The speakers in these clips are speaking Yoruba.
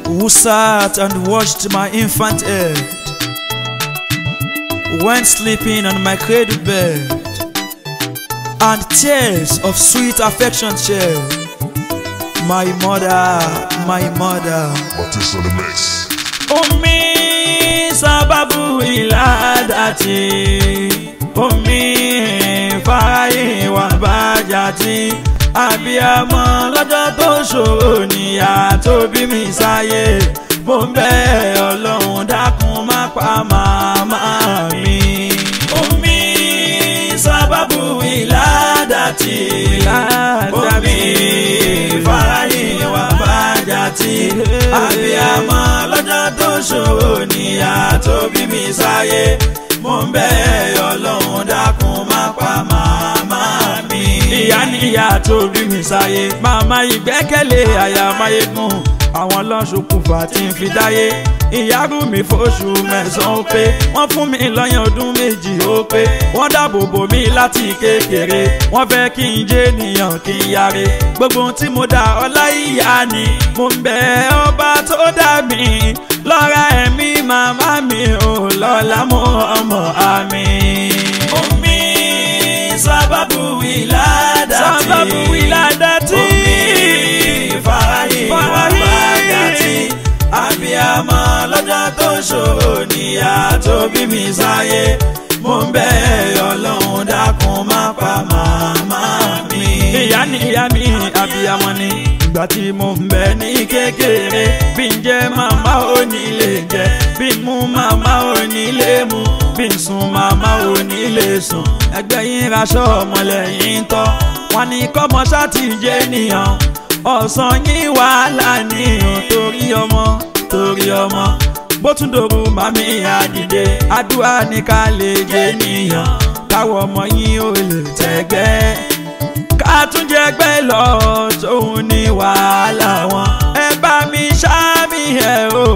who sat and watched my infant head when sleeping on my cradle bed, and tears of sweet affection shed. My mother, my mother. Matisse on the mix. Ummi sababu iladati, Ummi farahi wa bajati. Abiyamọ lọ́jọ́ tó ṣòro níyà tó bí mi sáyé. Mo ń bẹ̀ Ọlọ́run dákun má pa màmá mi. Ummi sábàbù ìládàtì, Ummi farahi wa bajati. Abiyamọ lọ́jọ́ tó ṣòro níyà tó bí mi sáyé. Mo ń bẹ̀ Ọlọ́run dákun má pa màmá mi. Ìyá níyà tó bí mi sáyé, màmá ìgbẹ́kẹ̀lé àyà máyégún. Àwọn lọ́ṣokùnfà tí ń fi dáyé. Ìyá rú mi fóṣù mẹ́sàn-án ó pé, wọ́n fún mi lọ́yàn ọdún méjì ó pé, wọ́n dáàbò bò mí láti kékeré, wọ́n fẹ́ kí n jẹ́ ènìyàn kí n yáre. Gbogbo ohun tí mo dá ọlá ìyá ni, mo ń bẹ̀ ọba tó dá mi. Lọ́ra ẹ̀mí màmá mi ò lọ́la mú ọmọ àmì. Ummi sábàbù ìládàtì, Ummi farahi wa bajati. Abiyamọ lọ́jọ́ tó ṣòro níyà tó bí mi sáyé. Mo ń bẹ̀ Ọlọ́run dákun má pa màmá mi. Ìyá ni ìyá mi, abiyamọ ni. Ìgbà tí mo ń bẹ ní kékeré, bí n jẹ màmá ò ní lè jẹ, bí n mú màmá ò ní lè mú, bí n sùn màmá ò ní lè sùn. Ẹgbẹ́ yín raṣọ ọmọlẹ́yìn tọ́, wọ́n ní kọ́mọ ṣáàtì jẹ́ nìyàn. Ọ̀sán yín wàhálà nìyàn torí ọmọ, torí ọmọ. Bó tún dòru màmí àdìde, àdúrà ní ká lè jẹ́ nìyàn. Káwọ́ ọmọ yín ò lè tẹ́gbẹ́, ká tún jẹgbẹ́ lọ tóun ní wàhálà wọn. Ẹ bá mi ṣáàmì ẹ̀ o,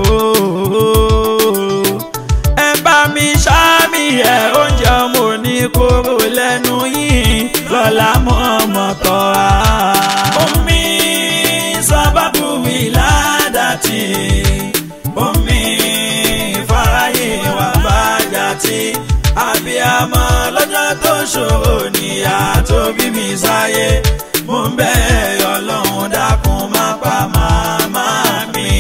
ẹ bá mi ṣáàmì ẹ̀. Oúnjẹ ọmọ ní kóró lẹ́nu yín lọ́la mọ́ ọmọ tọ́ a. Ummi sábàbù ìládàtì, Ummi farahi wa bajati. Abiyamọ lọ́jọ́ tó ṣòro níyà tó bí mi sáyé. Mo ń bẹ̀ Ọlọ́run dákun má pa màmá mi.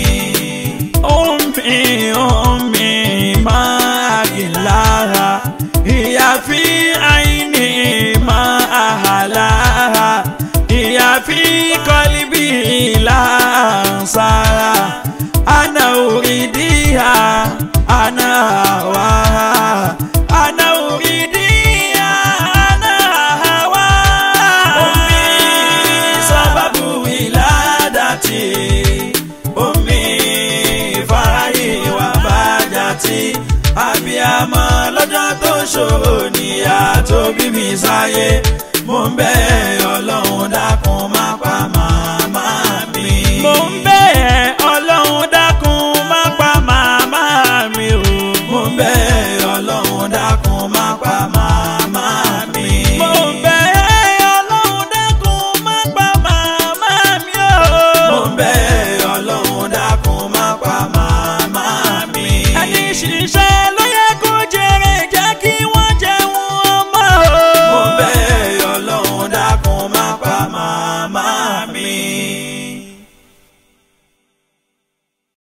Ummi má àgìlára, ìyá fi àìní má àhàlára, ìyá fi kọ́líbì láǹsára. Ana uridiha, ana hawaha, ana uridiha, ana hawaha. Ummi sábàbù ìládàtì, Ummi farahi wa bajati. Abiyamọ lọ́jọ́ tó ṣòro níyà tó bí mi sáyé. Mo ń bẹ̀